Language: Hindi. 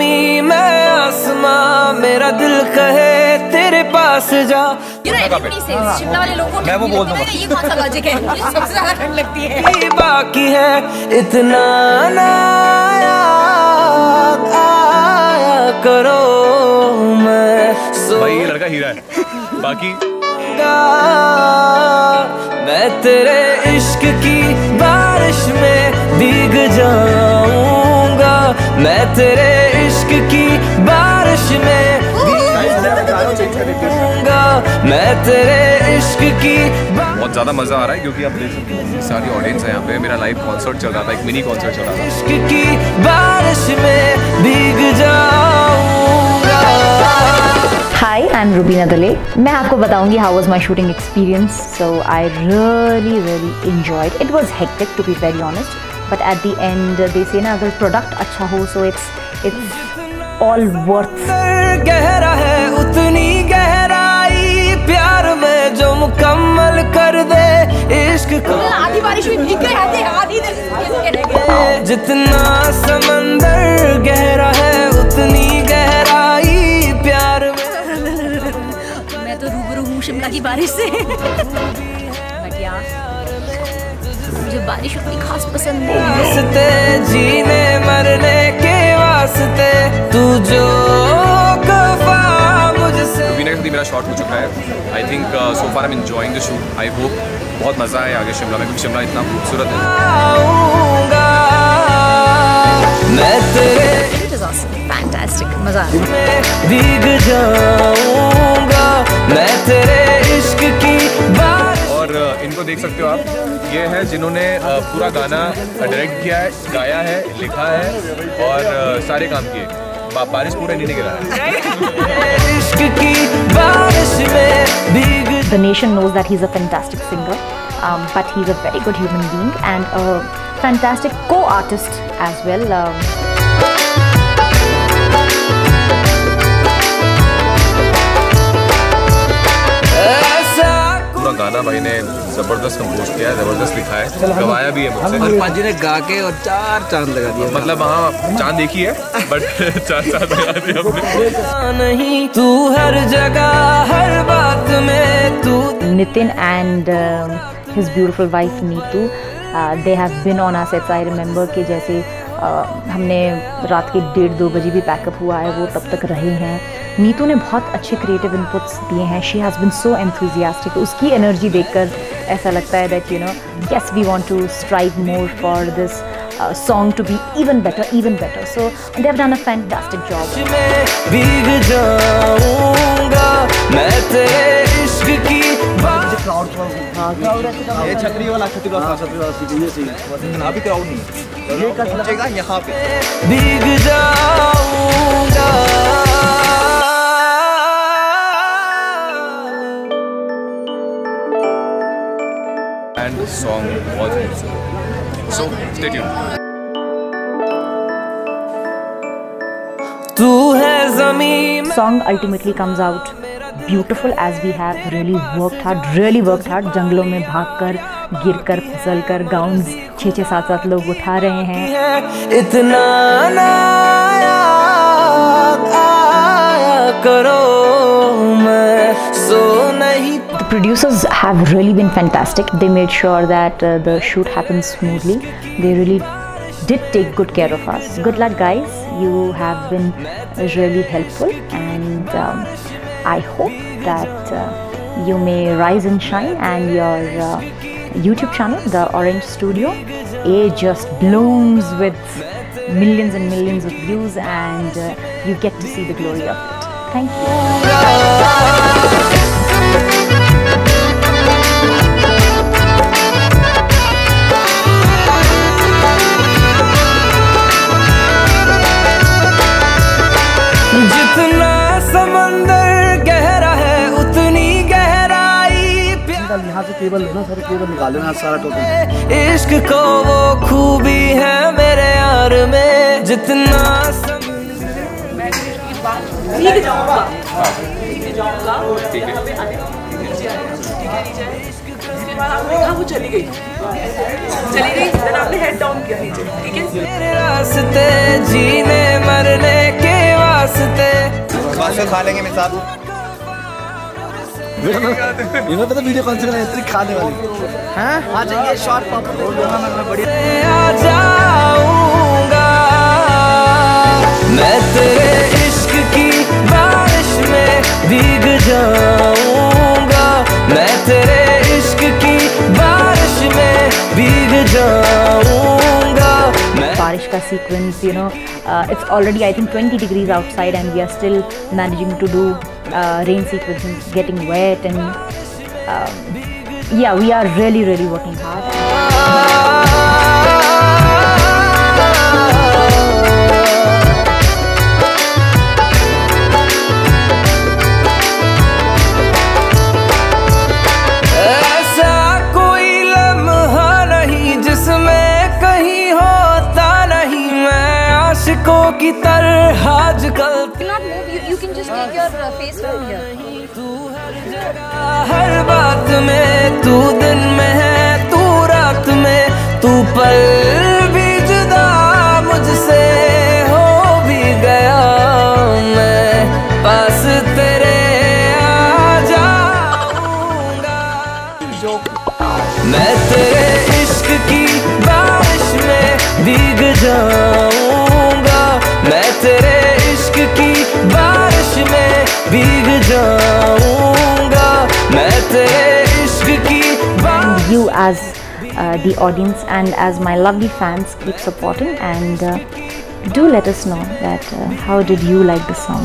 जमी मैं आसमां, मेरा दिल कहे तेरे पास जा। शिमला वाले लोगों को मैं वो बोल दूंगा, ये कौन सा लॉजिक है? सबसे ज्यादा ठंड लगती है। बाकी है इतना ना याद आया करो, मैं भाई ये लड़का हीरा है। बाकी मैं तेरे इश्क की बारिश में भीग जाऊंगा, मैं तेरे इश्क की बारिश में भीग जाऊंगा, मैं तेरे इश्क की। बहुत ज़्यादा मज़ा आ रहा है क्योंकि आप देख सकते हैं सारी ऑडियंस है यहाँ पे। मेरा लाइव कॉन्सर्ट चल रहा था, एक मिनी कॉन्सर्ट चल रहा था। इश्क की बारिश में भीग जाऊंगा। Hi, I'm Rubina Dale. मैं आपको बताऊंगी how was my shooting experience. So I really enjoyed. It was hectic to be very honest, but at the end they say ना अगर product अच्छा हो so it's all worth. गहरा है उतनी गहराई प्यार में जो मुकम्मल कर दे इश्क को। आधी बारिश में भीग गए आधे, आधी इधर जितना समंदर गहरा है उतनी गहराई प्यार में। मैं तो रूबरू हूँ शिमला की बारिश से। बट यार मुझे बारिश उतनी खास पसंद है। जीने मरने के वास्ते तू जो कफा मुझसे। रुबीना के साथ मेरा शॉट हो चुका है। I think so far I am enjoying the shoot. I hope बहुत मज़ा आए आगे शिमला में, क्योंकि शिमला इतना खूबसूरत है। मैं तेरे फैंटास्टिक मज़ा भीग जाऊंगा, मैं तेरे इश्क की बात। और इनको देख सकते हो आप, ये है जिन्होंने पूरा गाना डायरेक्ट किया है, गाया है, लिखा है और सारे काम किए। बारिश पूरा नहीं गिरा है। इश्क की बारिश में भीग। The nation knows that he's a fantastic singer, but he's a very good human being and a fantastic co-artist as well. पूरा गाना भाई ने जबरदस्त कंपोज किया है, जबरदस्त लिखा है, गवाया भी है मुझसे। और पाजी ने गा के और 4 चांद लगा दिया। मतलब हाँ चांद एक ही है बट 4 चांद लगा दिया हमने। नहीं तू हर जगह हर बात में तू। Nitin and his beautiful wife Neetu, they have been on our sets. I remember कि जैसे हमने रात के 1:30-2 बजे भी पैकअप हुआ है, वो तब तक रहे हैं। नीतू ने बहुत अच्छे क्रिएटिव इनपुट्स दिए हैं। She has been so enthusiastic. उसकी एनर्जी देखकर ऐसा लगता है that you know yes we want to strive more for this song to be even better. So they have done a fantastic job. भीग जाऊंगा मैं तेरे इश्क की ये छतरी वाला ये सही है। यहाँ भी क्राउड नहीं है, ये कटेगा यहाँ पे। भीग जाऊंगा। And the song was amazing. So stay tuned. तू है ज़मीन। Song ultimately comes out beautiful as we have really worked hard. जंगलों में भागकर, गिरकर, फिसलकर गाउन्स 6-7 लोग उठा रहे हैं। इतना ना याद आया करो, मैं सो नहीं। The producers have really been fantastic. They made sure that the shoot happens smoothly. They really did take good care of us. Good luck guys, you have been really helpful and I hope that you may rise and shine and your YouTube channel, The Orange Studio, it just blooms with millions and millions of views and you get to see the glory of it. Thank you. जितना समंदर गहरा है उतनी गहराई प्यार। यहाँ से केबल ना सारे केबल निकाल लेना सारा टोटल। इश्क को वो खूबी है मेरे यार में, जितना भीग जाऊंगा। ठीक है। उसके बाद आपने कहा वो चली गई, देन आपने हेड डाउन किया नीचे, ठीक है। मेरे रास्ते जीने मरने के वास्ते माशा खा लेंगे मेरे साथ। इन्होंने पता वीडियो कौन सी बनाई थी खाने वाली? हाँ आ जाइए शॉर्ट पॉप मैं बढ़िया आ जाऊंगा मैं तेरे इश्क की बारिश में भीग जाऊंगा, मैं तेरे इश्क की बारिश में भीग जाऊंगा। Barish ka sequence, you know, it's already I think 20 degrees outside and we are still managing to do rain sequences, getting wet, and yeah, we are really working hard. ऐसा कोई लम्हा नहीं जिसमें कहीं होता नहीं मैं आशिकों की तरह आजकल। Not move. You can just take your face from here. हर बात में तू दिन में है तू रात में तू पल भी जुदा मुझसे हो भी गया मैं पास तेरे आ जाऊंगा, मैं तेरे इश्क की बारिश में भीग जाऊंगा, मैं तेरे इश्क की बारिश में भीग जाऊंगा, मैं तेरे इश्क की बारिश। You as the audience and as my lovely fans keep supporting, and do let us know that how did you like the song.